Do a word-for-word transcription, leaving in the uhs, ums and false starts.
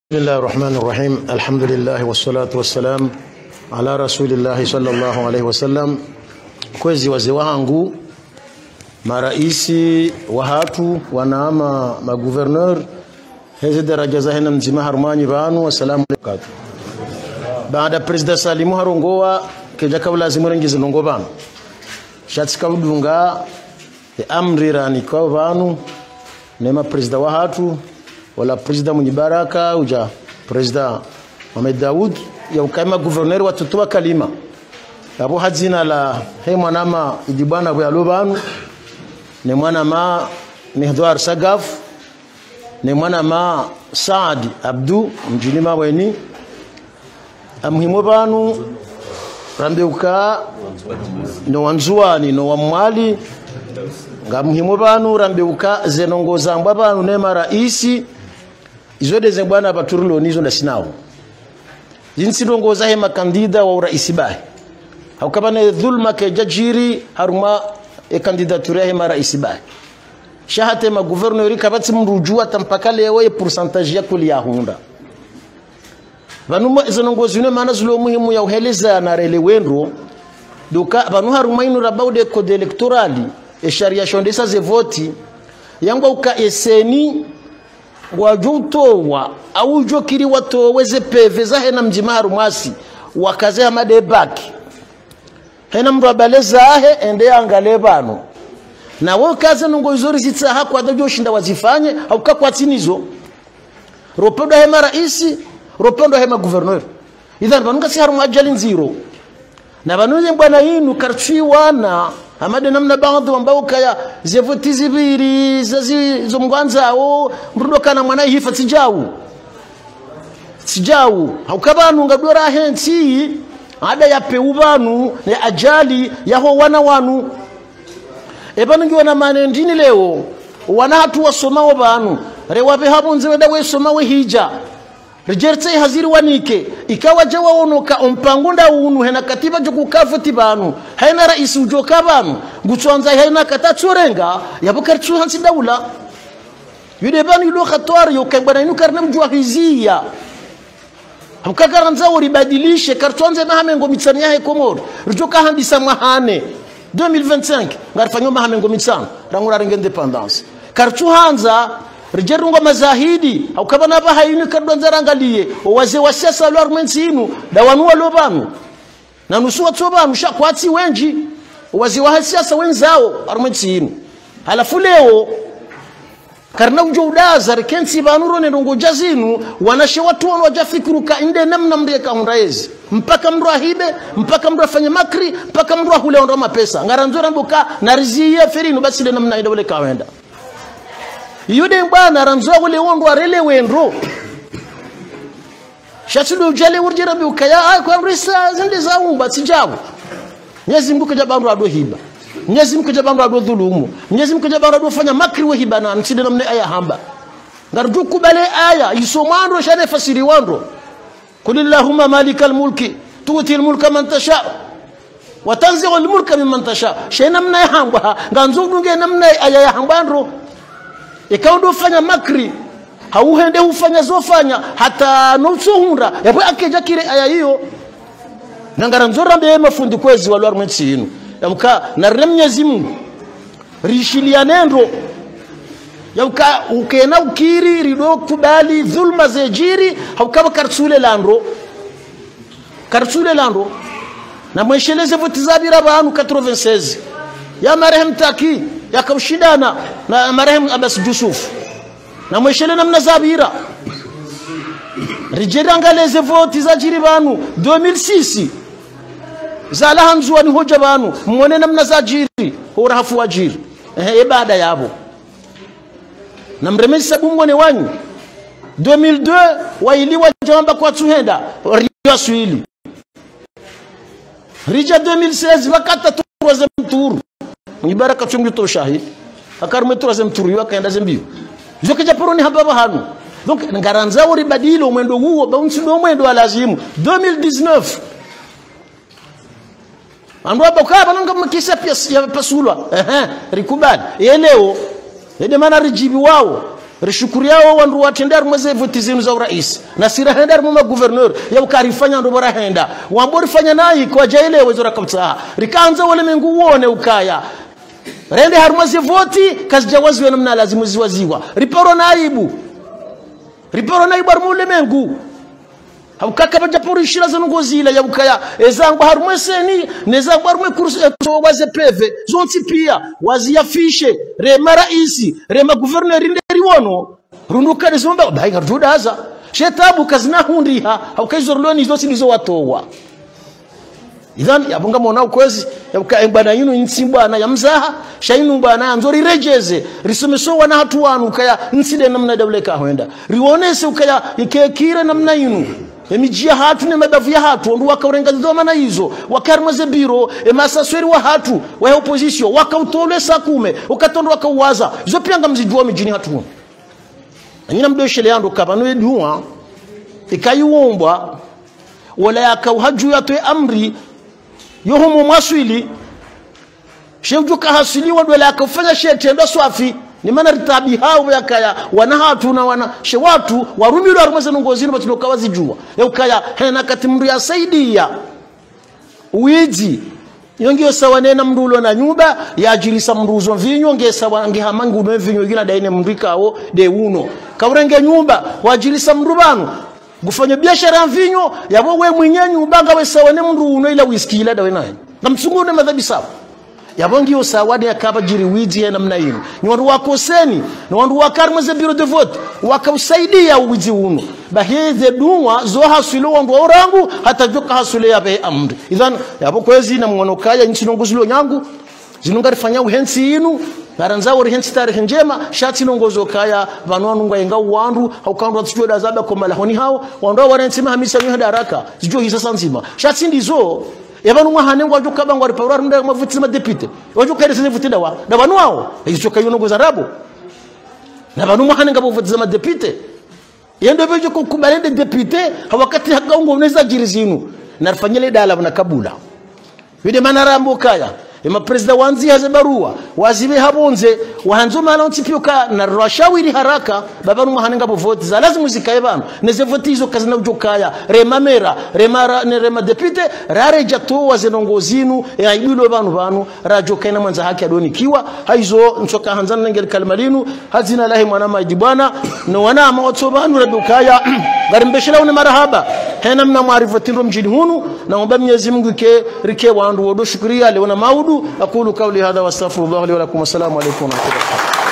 بسم الله الرحمن الرحيم. الحمد لله والصلاة والسلام على رسول الله صلى الله عليه وسلم. Kwezi wazee wangu, maraisi wahatu wanaama maguverneur hizi daraja za hena mzima harumani banu. Wassalamu alaykum. Baada president Salimu Harongoa keja kabla zimurengi zinongo banu shatsika udunga amri rani kwa banu nema president wahatu wala president Munyibaraka uja president Mohamed Daoud ya ukaima gouverneur watutua kalima abo hadzina la he mwanama idibana bwa lobanu ne mwana ma Mihdwar Sagaf ne mwana ma Saad Abdu mjilima weni amhimo banu rambeuka no wanzuani no wamwali ngamhimo banu rambeuka zenongoza mbwa banu ne maraisi izode zebwana baturulo nizo na sinao jinsi ndongoza he makandida wa uraisi bahe haukabane dhulma ke jajiri haruma e kandidature he maraisi bahe shahate ma gouverneur kabati mrujua tampaka leo e pourcentage ya kuli ya hunda vanuma izonongozi ne mana zulo muhimu ya uheleza na rele wendro duka vanu haruma inu rabaude code electorali e sharia shondesa ze voti yango uka eseni wajutowa au jokiri watoweze peveza hena mjima harumasi wakaze amade baki hena mrabaleza ahe ende angale bano na wakaze nungo izori zitsa hako adajo shinda wazifanye au kakwa tinizo ropondo hema raisi ropondo hema gouverneur idhan banuka si harumu ajali nziro na banuze bwana yinu karchi wana amade namna baadhi ambao kaya zevoti zibiri zazi zomgwanza o mrudokana mwana hifa tijau tijau haukabanu ngadora hensi ada ya peubanu ya ajali yaho wana wanu ebanu ngiona manendini leo wana hatu wasomao banu rewabe hapo nzeweda we somawe hija rejertse haziri wanike ikawa jawa onoka ompangunda unu hena katiba jokukafuti banu haina rais ujoka banu gutswanza haina katatsorenga yabukartsu hansi daula yude banu yulo khatwar yo kebana inu karna mjua hizia hamkakaranza uribadilishe kartwanze mahamengo mitsani yahe Komoro rujoka handisa mahane deux mille vingt-cinq ngarfanyo mahamengo mitsani rangura ringe independence kartu hanza rijerungo mazahidi au kabana ba hayini kadonza rangalie waze wasiasa lo armensinu dawanu lobanu na nusu watsoba mushakwati wenji waze wa siasa wenzao armensinu halafu leo karna ujoudaza rikensi banuro ne ndongo jazinu wanashe watu wano wajafikiruka inde namna mreka hundaezi mpaka mru ahibe mpaka mru afanye makri mpaka mru ahule ndo mapesa ngaranzora mboka na riziye ferinu basi le namna inde wale kawenda yude bwana ranzoa wale wondo arele wendro shatudo ujale urjera bi ukaya ay kwa mrisa zinde za umba tijabu nyezi mbuka jabandu ado hiba nyezi mbuka jabandu ado dhulumu nyezi mbuka jabandu ado fanya makri we hiba na mside namne aya hamba ngardu kubale aya isomando shane fasiri wandro kulillahumma malikal mulki tuti al mulka man tasha wa tanzi'u al mulka mimman tasha shayna namna hamba nganzo dunge namna aya ya hambandro ikawa ndo fanya makri hauhende ufanya zofanya hata nusu hunda yapo akeja kile aya hiyo nangara nzora mbe mafundi kwezi walwa rmetsi inu yamka na remnyezi Mungu rishilia nendo yamka ukena ukiri rido kubali dhulma zejiri haukaba karsule landro karsule landro na mwesheleze votizabira banu quatre-vingt-seize ya marehemu Taki yakaushidana na marehemu Abbas Yusuf na mweshele namna zabira rijerangaleze voti za jiri banu deux mille six zala hanzwa ni hoja banu muone namna za jiri hora hafu wajiri eh ibada yabo na mremezi sabumone wanyu deux mille deux wailiwa jamba kwa tuhenda rio swili rija deux mille seize wakata troisième tour Munyibaraka chungu to shahid akarme troisième tour yo akaenda zembio zoke japoroni hababa hanu donc ngaranza uri badilo mwendo huo bounce do mwendo alazimu deux mille dix-neuf andwa bokaba nanga mkisa ya pasulwa eh rikubali leo ede mana rijibi wao rishukuri yao wandu watendar mweze voti zinu za urais na sira hendar mwa governor ya ukarifanya ndo bora henda wambori fanya nayi kwa jaile wezora kamtsa rikaanza wale mengu uone ukaya rende harumweze voti kazi jawazi wena mna lazimu ziwaziwa riporo naibu riporo naibu armule mengu haukaka bajapori shira zanungozila ya ukaya ezangu harumweseni nezangu harumwe kursu waze peve zonti pia waziyafishe rema raisi rema governor inderi wono runduka nezomba bainga rudaza shetabu kazina hundiha haukazorloni zosi ndizo watowa idhan yabunga mona ukwezi yabuka bana yinu insimba na yamzaha shainu bana anzori rejeze risomeso wana hatu wanu kaya nside namna dawleka hoenda rionese ukaya ikekire namna yinu emijia hatu ne mabavu ya hatu ndu wakaurenga zoma na hizo wakarmaze biro emasasweri wa hatu wa opposition wakautole sakume ukatondo wakauwaza hizo pianga mzijua mijini hatu anyina mdoshele yando kabano edua ikayuombwa wala yakauhaju yatoe amri yohumu mwaswili sheujuka hasiliwa dwele yakafanya shetendo swafi ni mana ritabi hao yakaya wana hatu na wana she watu warumiro arumeze nongozini batuloka wazijua yakaya hena katimru ya saidia uiji yongio sawa nena mndulo na nyumba yajilisa mruzo vinyo ngesa wange hamangu no vinyo gila daine mndikawo de uno kaurenge nyumba wajilisa mrubano gufanya biashara mvinyo yabo we mwenyenyu ubanga we sawa ne mndu uno ila whisky ila dawe naye na msungune madhabi sawa yabongi yo sawadi akaba jiri wiji ya namna yinu ni wandu wakoseni ni wandu wakarma za biro de vote wakausaidia wiji uno baheze dunwa zo hasilo wandu orangu hata joka hasule ya be amri idhan yabo kwezi na mwono kaya nchi nongozilo nyangu zinungari fanya uhensi inu naranza wori hensi tarehe njema shati nongozo kaya vanwanu ngainga wandu haukandu watujua dazaba kwa malahoni hao wandu warentsima hamisa nyo hadaraka zijua hisa sanzima shati ndizo yabanu mwahane ngwajo kabangwa ripawara munda mavuti ma deputy wajo kare sene vuti dawa da banu wao hizo kayono go zarabo na banu mwahane ngabo vuti ma deputy yendo bejo ko kubalende deputy hawakati hakaungo unaweza jirizinu narfanyele dala na kabula vide manarambo kaya ema president wanzi haze barua wazibe habonze wahanzo mala ntipyoka na rwashawiri haraka babanu mwahane ngabo vote za lazima zikae bano neze vote hizo kazi na ujokaya rema mera rema ne rema deputy rare jato wazenongozinu ya ibilo banu banu rajo kaina manza haki adoni kiwa haizo nchoka hanzana ngel kalmalinu hazina lahi mwana majibwana no wana amotso banu rabukaya garimbeshela une marahaba hena mna maarifatin mjini hunu na omba Mwenyezi Mungu ke rike wandu wodo shukria leona maudu aqulu qawli hadha wastaghfirullah li wa lakum assalamu alaykum wa rahmatullahi.